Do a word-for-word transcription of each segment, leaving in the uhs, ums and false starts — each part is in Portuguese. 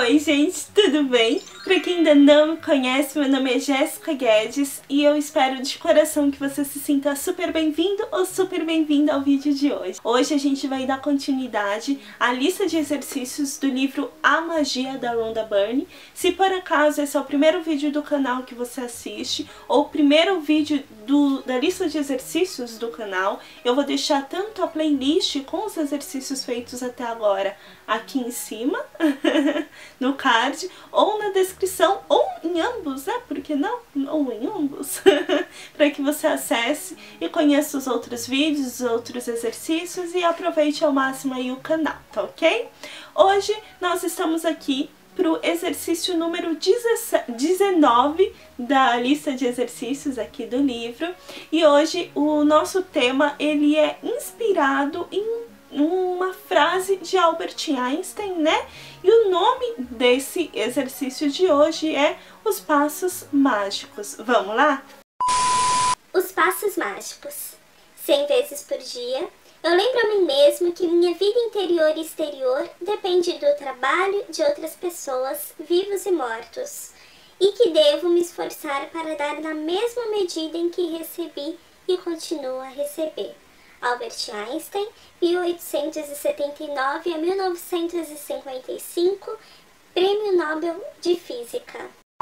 Oi gente, tudo bem? Pra quem ainda não me conhece, meu nome é Jéssica Guedes e eu espero de coração que você se sinta super bem-vindo ou super bem-vinda ao vídeo de hoje. Hoje a gente vai dar continuidade à lista de exercícios do livro A Magia da Rhonda Byrne. Se por acaso esse é o primeiro vídeo do canal que você assiste ou o primeiro vídeo do, da lista de exercícios do canal, eu vou deixar tanto a playlist com os exercícios feitos até agora aqui em cima, no card, ou na descrição, ou em ambos, né? Por que não? Ou em ambos, para que você acesse e conheça os outros vídeos, os outros exercícios e aproveite ao máximo aí o canal, tá ok? Hoje nós estamos aqui para o exercício número dezenove da lista de exercícios aqui do livro, e hoje o nosso tema ele é inspirado em uma frase de Albert Einstein, né? E o nome desse exercício de hoje é Os Passos Mágicos. Vamos lá? Os Passos Mágicos. Cem vezes por dia, eu lembro a mim mesmo que minha vida interior e exterior depende do trabalho de outras pessoas, vivos e mortos, e que devo me esforçar para dar na mesma medida em que recebi e continuo a receber. Albert Einstein, mil oitocentos e setenta e nove a mil novecentos e cinquenta e cinco, Prêmio Nobel de Física.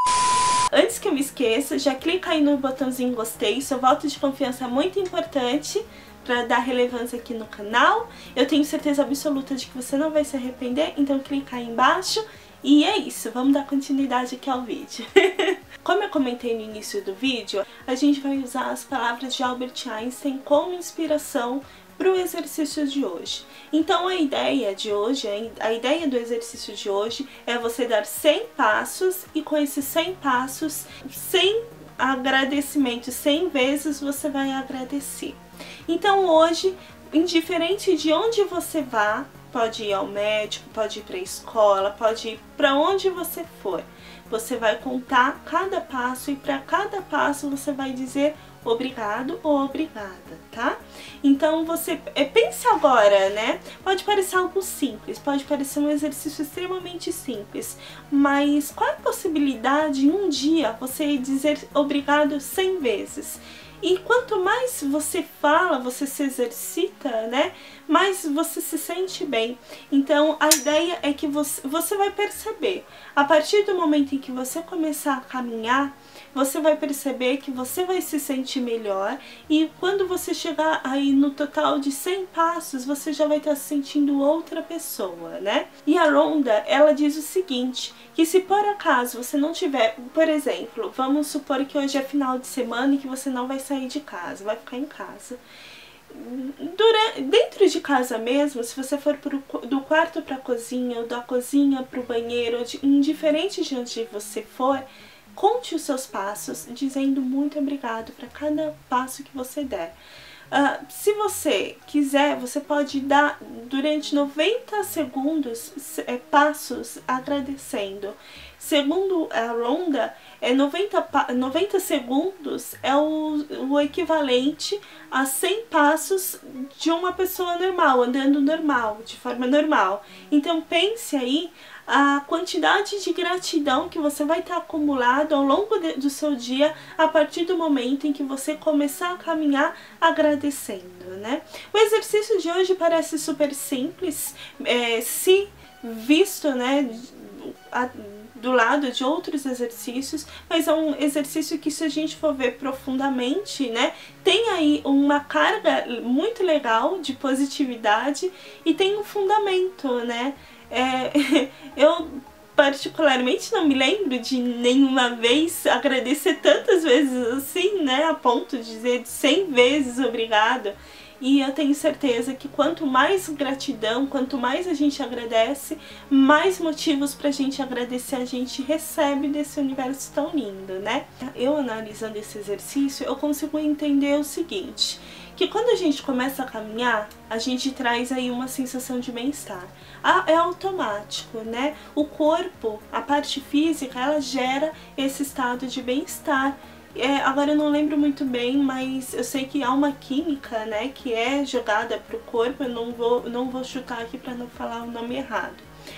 Antes que eu me esqueça, já clica aí no botãozinho gostei, seu voto de confiança é muito importante para dar relevância aqui no canal. Eu tenho certeza absoluta de que você não vai se arrepender, então clica aí embaixo. E é isso, vamos dar continuidade aqui ao vídeo. Como eu comentei no início do vídeo, a gente vai usar as palavras de Albert Einstein como inspiração para o exercício de hoje. Então a ideia de hoje, a ideia do exercício de hoje é você dar cem passos e com esses cem passos, cem agradecimentos, cem vezes você vai agradecer. Então hoje, indiferente de onde você vá, pode ir ao médico, pode ir para a escola, pode ir para onde você for. Você vai contar cada passo e para cada passo você vai dizer obrigado ou obrigada, tá? Então você pense agora, né? Pode parecer algo simples, pode parecer um exercício extremamente simples, mas qual é a possibilidade em um dia você dizer obrigado cem vezes? E quanto mais você fala, você se exercita, né? Mais você se sente bem. Então a ideia é que você, você vai perceber, a partir do momento em que você começar a caminhar, você vai perceber que você vai se sentir melhor, e quando você chegar aí no total de cem passos, você já vai estar se sentindo outra pessoa, né? E a Rhonda, ela diz o seguinte, que se por acaso você não tiver, por exemplo, vamos supor que hoje é final de semana e que você não vai sair de casa, vai ficar em casa. Durante, dentro de casa mesmo, se você for pro, do quarto para a cozinha, ou da cozinha para o banheiro, ou de, indiferente de onde você for, conte os seus passos, dizendo muito obrigado para cada passo que você der. Uh, se você quiser, você pode dar durante noventa segundos é, passos agradecendo. Segundo a Rhonda, é noventa, noventa segundos é o, o equivalente a cem passos de uma pessoa normal, andando normal, de forma normal. Então pense aí a quantidade de gratidão que você vai estar acumulado ao longo de, do seu dia, a partir do momento em que você começar a caminhar agradecendo, né? O exercício de hoje parece super simples, é, se visto, né, a, do lado de outros exercícios, mas é um exercício que, se a gente for ver profundamente, né, tem aí uma carga muito legal de positividade e tem um fundamento, né? É, eu particularmente não me lembro de nenhuma vez agradecer tantas vezes assim, né, a ponto de dizer cem vezes obrigado. E eu tenho certeza que quanto mais gratidão, quanto mais a gente agradece, mais motivos pra gente agradecer a gente recebe desse universo tão lindo, né? Eu analisando esse exercício, eu consigo entender o seguinte, que quando a gente começa a caminhar, a gente traz aí uma sensação de bem-estar. Ah, é automático, né? O corpo, a parte física, ela gera esse estado de bem-estar. É, agora eu não lembro muito bem, mas eu sei que há uma química, né, que é jogada para o corpo. Eu não vou, não vou chutar aqui para não falar o nome errado.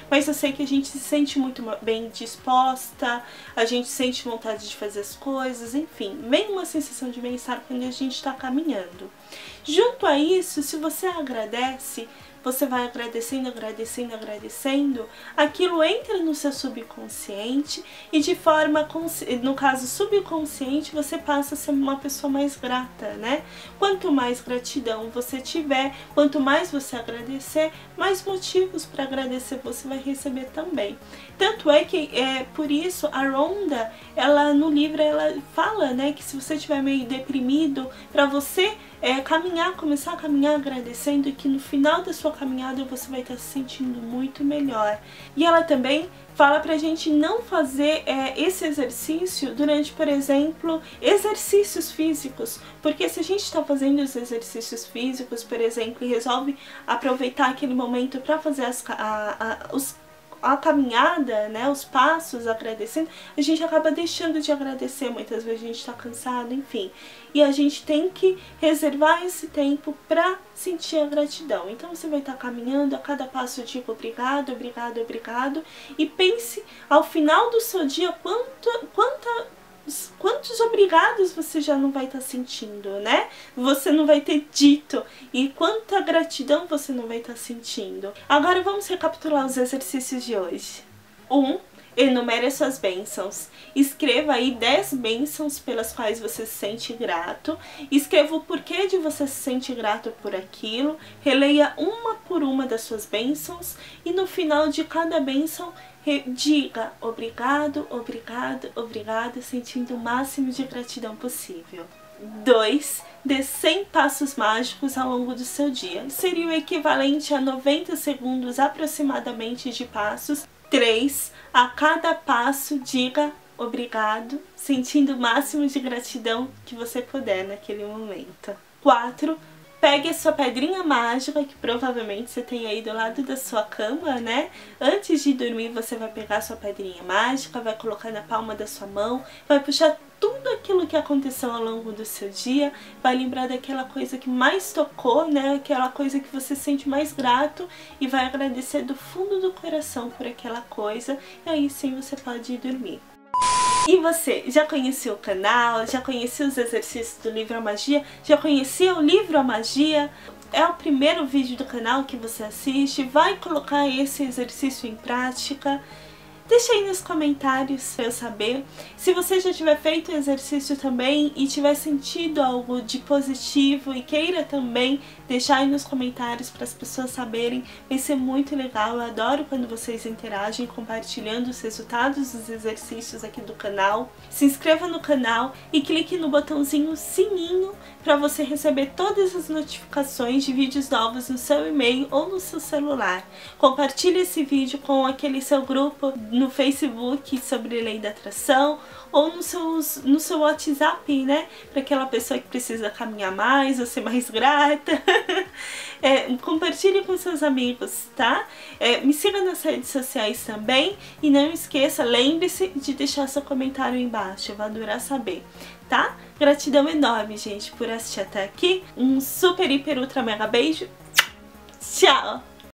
mas eu sei que a gente se sente muito bem disposta, a gente sente vontade de fazer as coisas, enfim, vem uma sensação de bem-estar quando a gente está caminhando. Junto a isso, se você agradece, você vai agradecendo, agradecendo, agradecendo, aquilo entra no seu subconsciente e de forma, no caso subconsciente, você passa a ser uma pessoa mais grata, né? Quanto mais gratidão você tiver, quanto mais você agradecer, mais motivos para agradecer você vai receber também. Tanto é que, é, por isso, a Rhonda, ela no livro, ela fala, né, que se você estiver meio deprimido, para você é, caminhar, começar a caminhar agradecendo, que no final da sua caminhada você vai estar se sentindo muito melhor. E ela também fala pra gente não fazer é, esse exercício durante, por exemplo, exercícios físicos, porque se a gente está fazendo os exercícios físicos, por exemplo, e resolve aproveitar aquele momento para fazer as, a, a, os a caminhada, né, os passos, agradecendo, a gente acaba deixando de agradecer, muitas vezes a gente está cansado, enfim. E a gente tem que reservar esse tempo para sentir a gratidão. Então você vai estar caminhando, a cada passo eu digo obrigado, obrigado, obrigado, e pense ao final do seu dia quanto, quanta... quantos obrigados você já não vai estar sentindo, né? Você não vai ter dito, e quanta gratidão você não vai estar sentindo. Agora vamos recapitular os exercícios de hoje. um. Enumere as suas bênçãos. Escreva aí dez bênçãos pelas quais você se sente grato. Escreva o porquê de você se sente grato por aquilo. Releia uma por uma das suas bênçãos. E no final de cada bênção, diga obrigado, obrigado, obrigado, sentindo o máximo de gratidão possível. dois. Dê cem passos mágicos ao longo do seu dia. Seria o equivalente a noventa segundos aproximadamente de passos. três. A cada passo, diga obrigado, sentindo o máximo de gratidão que você puder naquele momento. quatro. Pegue a sua pedrinha mágica, que provavelmente você tem aí do lado da sua cama, né? Antes de dormir, você vai pegar a sua pedrinha mágica, vai colocar na palma da sua mão, vai puxar tudo aquilo que aconteceu ao longo do seu dia, vai lembrar daquela coisa que mais tocou, né? Aquela coisa que você sente mais grato e vai agradecer do fundo do coração por aquela coisa, e aí sim você pode ir dormir. E você, já conhecia o canal? Já conhecia os exercícios do livro A Magia? Já conhecia o livro A Magia? É o primeiro vídeo do canal que você assiste? Vai colocar esse exercício em prática? Deixa aí nos comentários para eu saber. Se você já tiver feito o exercício também e tiver sentido algo de positivo e queira também deixar aí nos comentários para as pessoas saberem, vai ser muito legal. Eu adoro quando vocês interagem compartilhando os resultados dos exercícios aqui do canal. Se inscreva no canal e clique no botãozinho sininho para você receber todas as notificações de vídeos novos no seu e-mail ou no seu celular. Compartilhe esse vídeo com aquele seu grupo no Facebook sobre lei da atração ou no seu, no seu WhatsApp, né? Para aquela pessoa que precisa caminhar mais ou ser mais grata. É, compartilhe com seus amigos, tá? É, me siga nas redes sociais também e não esqueça, lembre-se de deixar seu comentário aí embaixo, eu vou adorar saber, tá? Gratidão enorme, gente, por assistir até aqui. Um super, hiper, ultra, mega beijo. Tchau!